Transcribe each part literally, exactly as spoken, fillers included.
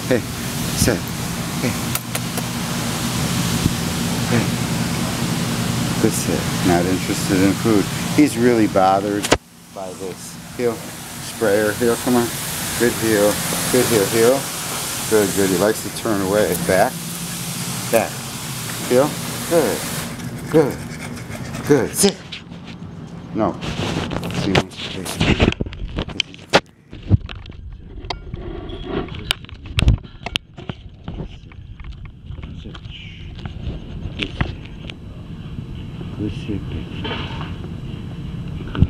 Hey, sit. Hey. Hey. Good sit. Not interested in food. He's really bothered by this. Heel. Sprayer. Heel, come on. Good heel. Good heel. Heel. Good, good. He likes to turn away. Back. Back. Heel. Good. Good. Good. Sit. No. See him? Good sit, big. Good.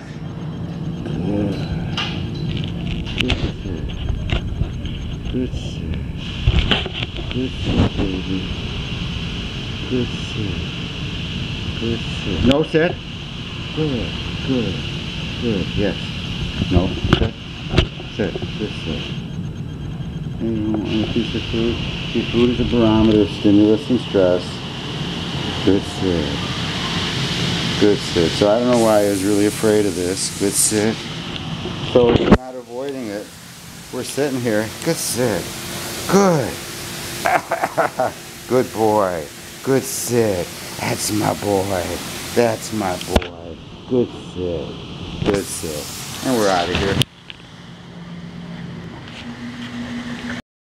Good. Good sit. Good sit. Good sit, baby. Good sit. Good sit. No sit. Good. Good. Good. Yes. No. Sit. Sit. Good sit. And you want a piece of food? See, food is a barometer of stimulus and stress. Good sit. Good sit. So I don't know why I was really afraid of this. Good sit. So if we're not avoiding it, we're sitting here. Good sit. Good. Good boy. Good sit. That's my boy. That's my boy. Good sit. Good sit. And we're out of here.